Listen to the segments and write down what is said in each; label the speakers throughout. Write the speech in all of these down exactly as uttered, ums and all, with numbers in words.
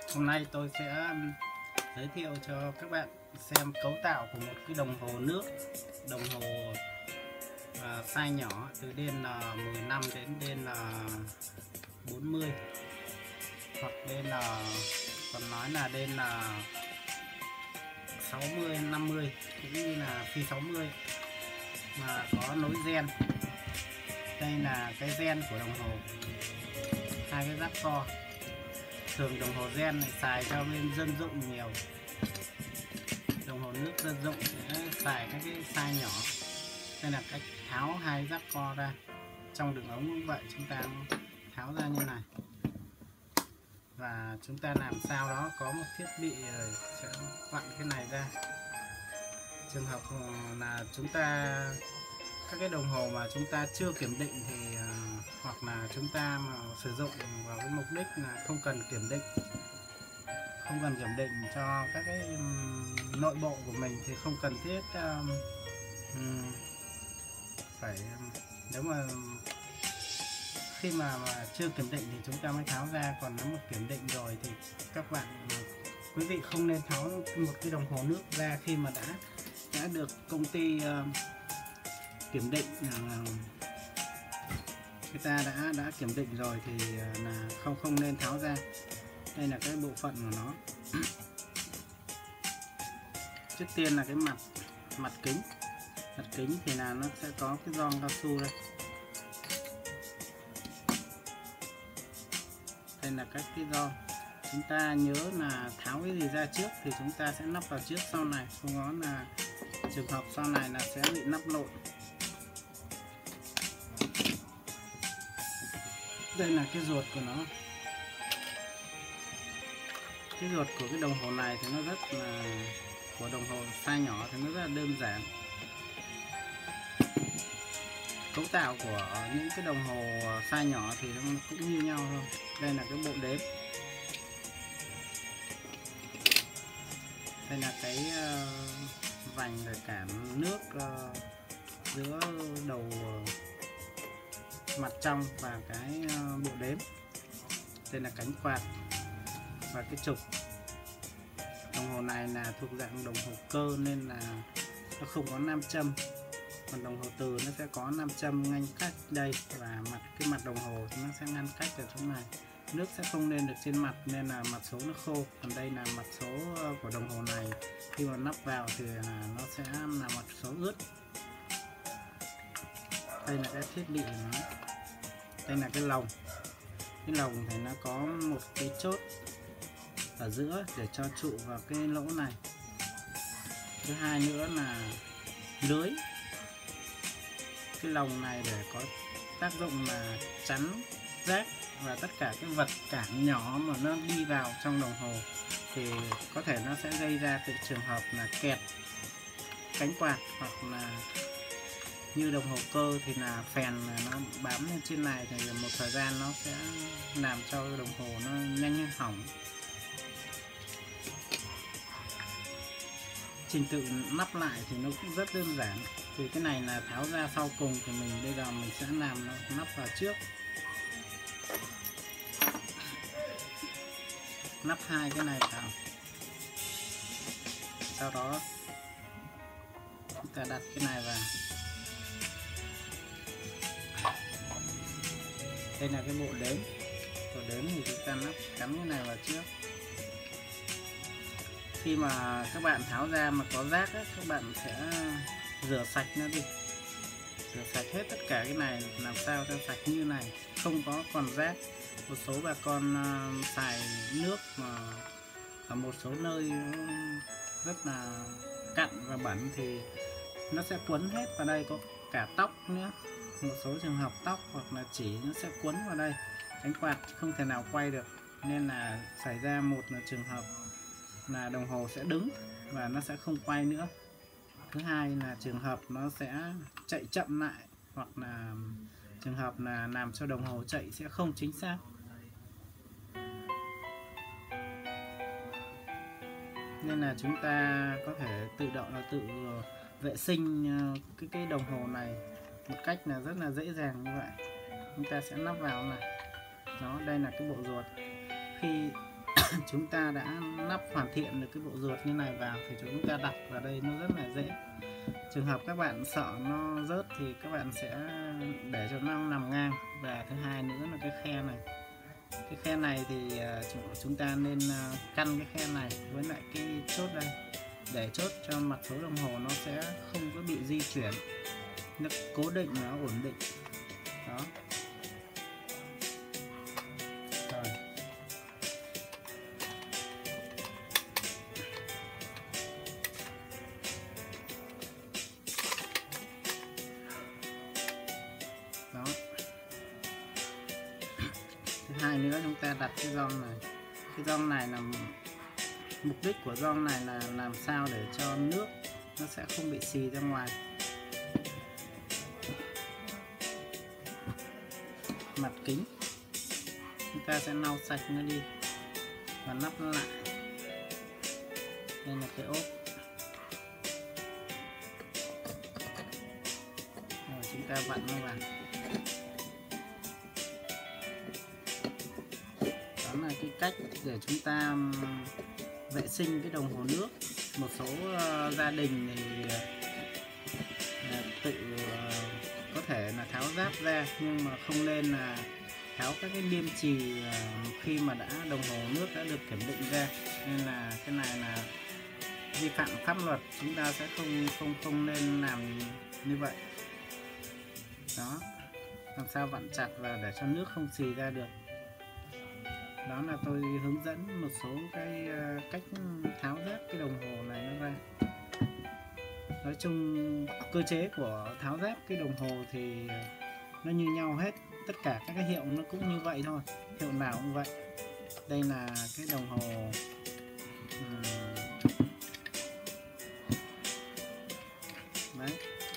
Speaker 1: Hôm nay tôi sẽ giới thiệu cho các bạn xem cấu tạo của một cái đồng hồ nước, đồng hồ uh, size nhỏ từ đên là mười lăm đến đên là bốn mươi, hoặc đên là còn nói là đên là sáu mươi, năm mươi cũng như là phi sáu mươi mà có nối gen. Đây là cái gen của đồng hồ, hai cái giáp co. Thường đồng hồ gen này xài cho bên dân dụng nhiều, đồng hồ nước dân dụng sẽ xài các cái size nhỏ. Đây là cách tháo hai giáp co ra, trong đường ống cũng vậy, chúng ta tháo ra như này và chúng ta làm sao đó có một thiết bị rồi sẽ vặn cái này ra. Trường hợp là chúng ta các cái đồng hồ mà chúng ta chưa kiểm định thì uh, hoặc là chúng ta mà sử dụng vào cái mục đích là không cần kiểm định, không cần kiểm định cho các cái um, nội bộ của mình thì không cần thiết um, um, phải um, nếu mà khi mà, mà chưa kiểm định thì chúng ta mới tháo ra. Còn nếu mà kiểm định rồi thì các bạn quý vị không nên tháo một cái đồng hồ nước ra khi mà đã đã được công ty uh, kiểm định, uh, người ta đã đã kiểm định rồi thì uh, là không không nên tháo ra. Đây là cái bộ phận của nó. Trước tiên là cái mặt mặt kính. Mặt kính thì là nó sẽ có cái gioăng cao su đây. Đây là các cái gioăng. Chúng ta nhớ là tháo cái gì ra trước thì chúng ta sẽ lắp vào trước, sau này không có là trường hợp sau này là sẽ bị lắp lộn. Đây là cái ruột của nó. Cái ruột của cái đồng hồ này thì nó rất là, của đồng hồ size nhỏ thì nó rất là đơn giản. Cấu tạo của những cái đồng hồ size nhỏ thì nó cũng như nhau thôi. Đây là cái bộ đếm. Đây là cái uh, vành rồi cản nước uh, giữa đầu uh, mặt trong và cái uh, bộ đếm. Đây là cánh quạt và cái trục. Đồng hồ này là thuộc dạng đồng hồ cơ nên là nó không có nam châm, còn đồng hồ từ nó sẽ có nam châm ngăn cách đây, và mặt cái mặt đồng hồ nó sẽ ngăn cách ở chỗ này. Nước sẽ không lên được trên mặt nên là mặt số nó khô. Còn đây là mặt số của đồng hồ này, khi mà lắp vào thì nó sẽ là mặt số ướt. Đây là cái thiết bị của nó. Đây là cái lồng. Cái lồng thì nó có một cái chốt ở giữa để cho trụ vào cái lỗ này. Thứ hai nữa là lưới. Cái lồng này để có tác dụng là chắn rác và tất cả cái vật cản nhỏ mà nó đi vào trong đồng hồ thì có thể nó sẽ gây ra cái trường hợp là kẹt cánh quạt, hoặc là như đồng hồ cơ thì là phèn nó bám lên trên này thì một thời gian nó sẽ làm cho đồng hồ nó nhanh hỏng. Trình tự lắp lại thì nó cũng rất đơn giản. Thì cái này là tháo ra sau cùng thì mình bây giờ mình sẽ làm nó lắp vào trước. Lắp hai cái này vào, sau đó chúng ta đặt cái này vào. Đây là cái bộ đếm. Bộ đếm thì chúng ta lắp cắm cái này vào trước. Khi mà các bạn tháo ra mà có rác ấy, các bạn sẽ rửa sạch nó đi, rửa sạch hết tất cả cái này, làm sao cho sạch như này, không có còn rác. Một số bà con uh, xài nước mà ở một số nơi rất là cặn và bẩn thì nó sẽ quấn hết vào đây, có cả tóc nữa. Một số trường hợp tóc hoặc là chỉ nó sẽ quấn vào đây, cánh quạt không thể nào quay được, nên là xảy ra một là trường hợp là đồng hồ sẽ đứng và nó sẽ không quay nữa. Thứ hai là trường hợp nó sẽ chạy chậm lại, hoặc là trường hợp là làm cho đồng hồ chạy sẽ không chính xác. Nên là chúng ta có thể tự động tự vệ sinh cái cái đồng hồ này một cách là rất là dễ dàng như vậy. Chúng ta sẽ lắp vào này. Đó, đây là cái bộ ruột. Khi chúng ta đã lắp hoàn thiện được cái bộ ruột như này vào thì chúng ta đặt vào đây nó rất là dễ. Trường hợp các bạn sợ nó rớt thì các bạn sẽ để cho nó nằm ngang. Và thứ hai nữa là cái khe này, cái khe này thì chúng ta nên căn cái khe này với lại cái chốt đây để chốt cho mặt số đồng hồ nó sẽ không có bị di chuyển, nó cố định, nó ổn định đó. Rồi. Đó. Thứ hai nữa chúng ta đặt cái gioăng này. Cái gioăng này là mục đích của gioăng này là làm sao để cho nước nó sẽ không bị xì ra ngoài. Mặt kính chúng ta sẽ lau sạch nó đi và lắp nó lại. Đây là cái ốp. Rồi chúng ta vặn nó vào. Đó là cái cách để chúng ta vệ sinh cái đồng hồ nước. Một số uh, gia đình thì uh, tự uh, có thể là tháo giáp ra, nhưng mà không nên là tháo các cái liêm chì uh, khi mà đã đồng hồ nước đã được kiểm định ra. Nên là cái này là vi phạm pháp luật, chúng ta sẽ không không không nên làm như vậy. Đó, làm sao vặn chặt và để cho nước không xì ra được. Đó là tôi hướng dẫn một số cái cách tháo giáp cái đồng hồ này nó ra. Nói chung cơ chế của tháo giáp cái đồng hồ thì nó như nhau hết, tất cả các cái hiệu nó cũng như vậy thôi, hiệu nào cũng vậy. Đây là cái đồng hồ uhm. Đấy.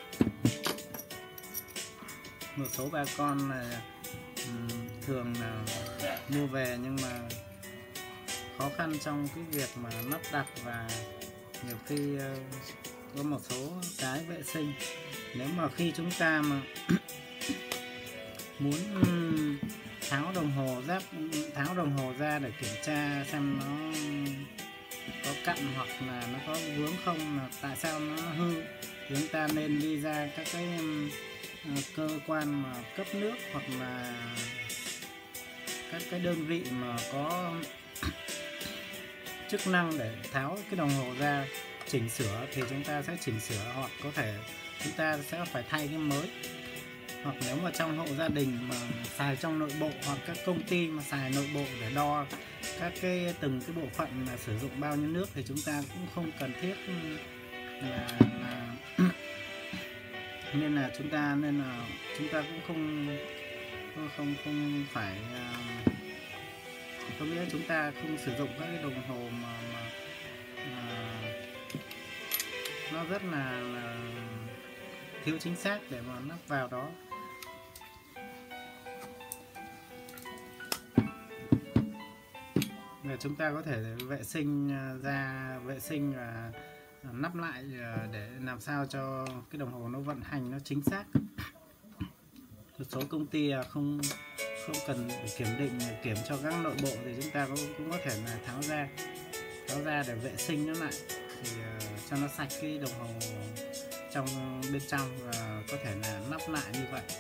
Speaker 1: Một số bà con là uhm, thường là mua về nhưng mà khó khăn trong cái việc mà lắp đặt, và nhiều khi uh, có một số cái vệ sinh. Nếu mà khi chúng ta mà muốn tháo đồng hồ giáp tháo đồng hồ ra để kiểm tra xem nó có cặn hoặc là nó có vướng không, là tại sao nó hư, thì chúng ta nên đi ra các cái uh, cơ quan mà cấp nước hoặc là các cái đơn vị mà có chức năng để tháo cái đồng hồ ra chỉnh sửa, thì chúng ta sẽ chỉnh sửa, hoặc có thể chúng ta sẽ phải thay cái mới. Hoặc nếu mà trong hộ gia đình mà xài trong nội bộ, hoặc các công ty mà xài nội bộ để đo các cái từng cái bộ phận là sử dụng bao nhiêu nước, thì chúng ta cũng không cần thiết là, là nên là chúng ta nên là chúng ta cũng không không không phải uh, có nghĩa chúng ta không sử dụng các cái đồng hồ mà, mà, mà nó rất là, là thiếu chính xác để mà lắp vào đó. Và chúng ta có thể vệ sinh ra vệ sinh và lắp lại để làm sao cho cái đồng hồ nó vận hành nó chính xác. Một số công ty không không cần kiểm định kiểm cho các nội bộ thì chúng ta cũng, cũng có thể là tháo ra tháo ra để vệ sinh nó lại, thì uh, cho nó sạch cái đồng hồ trong bên trong, và có thể là lắp lại như vậy.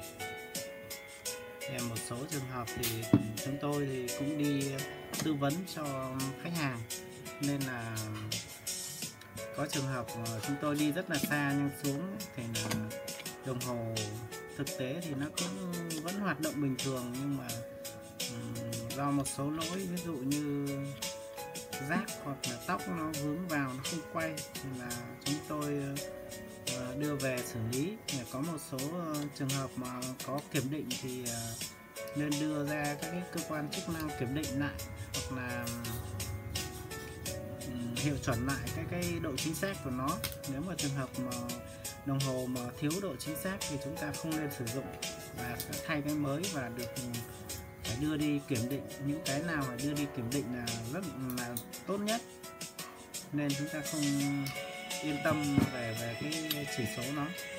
Speaker 1: Thì một số trường hợp thì chúng tôi thì cũng đi tư vấn cho khách hàng, nên là có trường hợp chúng tôi đi rất là xa nhưng xuống thì là đồng hồ thực tế thì nó cũng vẫn hoạt động bình thường, nhưng mà um, do một số lỗi, ví dụ như rác hoặc là tóc nó vướng vào nó không quay, thì là chúng tôi uh, đưa về xử lý. Có một số uh, trường hợp mà có kiểm định thì uh, nên đưa ra các cái cơ quan chức năng kiểm định lại, hoặc là um, hiệu chuẩn lại cái cái độ chính xác của nó. Nếu mà trường hợp mà đồng hồ mà thiếu độ chính xác thì chúng ta không nên sử dụng, và sẽ thay cái mới và được phải đưa đi kiểm định. Những cái nào mà đưa đi kiểm định là rất là tốt nhất, nên chúng ta không yên tâm về về cái chỉ số nó.